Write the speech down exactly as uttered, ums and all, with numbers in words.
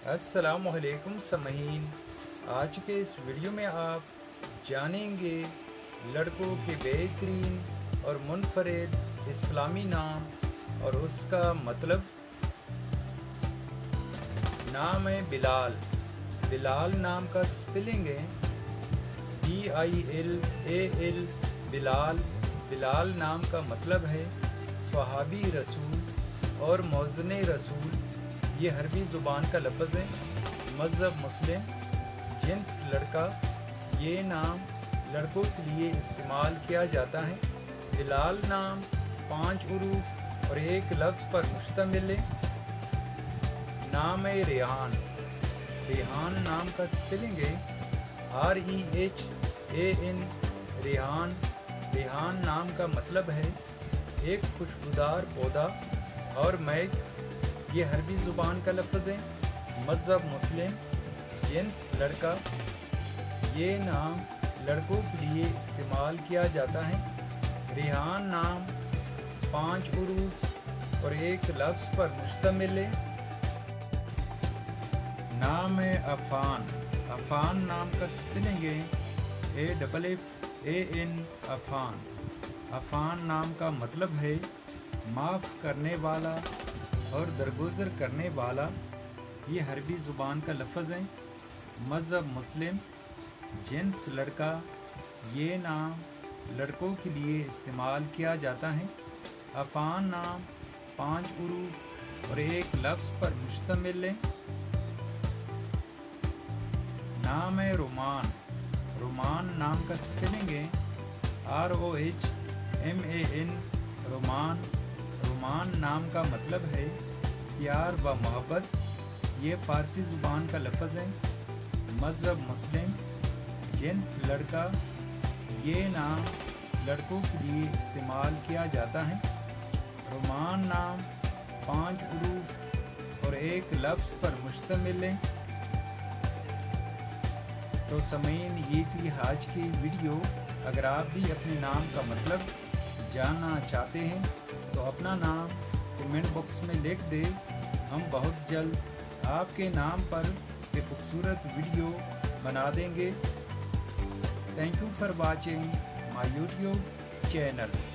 अस्सलामु अलैकुम समहीन। आज के इस वीडियो में आप जानेंगे लड़कों के बेहतरीन और मुनफरिद इस्लामी नाम और उसका मतलब। नाम है बिलाल। बिलाल नाम का स्पेलिंग है B I L A L. Bilal Bilal नाम का मतलब है स्वहाबी रसूल और मौज़न रसूल। ये अरबी ज़ुबान का लफ्ज़ है। मज़हब मुस्लिम, जिन्स लड़का। ये नाम लड़कों के लिए इस्तेमाल किया जाता है। बिलाल नाम पाँच हुरूफ और एक लफ्ज़ पर मुश्तमिल है। नाम है रेहान। रेहान नाम का स्पेलिंग है R E H A N. Rehan Rehan नाम का मतलब है एक खुशबूदार पौधा और महक। ये अरबी ज़ुबान का लफ्ज़ है। मज़हब मुस्लिम, जिन्स लड़का। ये नाम लड़कों के लिए इस्तेमाल किया जाता है। रेहान नाम पाँच हुरूफ और एक लफ्ज़ पर मुश्तमिल है। नाम है अफ़ान। अफ़ान नाम का स्पेलिंग है A double F A N. Affan Affan नाम का मतलब है माफ़ करने वाला और दरगुजर करने वाला। ये अरबी ज़ुबान का लफ्ज़ है। मज़हब मुस्लिम, जिन्स लड़का। ये नाम लड़कों के लिए इस्तेमाल किया जाता है। अफ़ान नाम पाँच हुरूफ और एक लफ्ज़ पर मुश्तमिल है। नाम है रोमान। रोमान नाम का स्पेलिंग है R O H M A N. Rohman Rohman नाम का मतलब है प्यार व मोहब्बत। ये फ़ारसी ज़ुबान का लफ्ज़ है। मज़हब मुस्लिम, जिन्स लड़का। ये नाम लड़कों के लिए इस्तेमाल किया जाता है। रोमान नाम पाँच हुरूफ और एक लफ्ज़ पर मुश्तमिल है। तो समईन, ये थी आज की वीडियो। अगर आप भी अपने नाम का मतलब जानना चाहते हैं तो अपना नाम कमेंट बॉक्स में लिख दे। हम बहुत जल्द आपके नाम पर एक खूबसूरत वीडियो बना देंगे। Thank you for watching my YouTube channel.